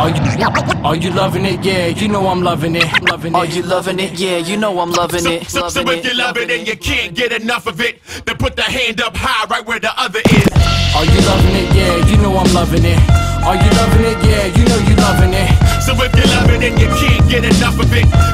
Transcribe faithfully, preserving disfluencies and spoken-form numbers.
Are you, are you loving it? Yeah, you know I'm loving it. Loving it. Are you loving it? Yeah, you know I'm loving it. So, so, so if you love it and you can't get enough of it, then put the hand up high right where the other is. Are you loving it? Yeah, you know I'm loving it. Are you loving it? Yeah, you know you loving it. So if you love it and you can't get enough of it,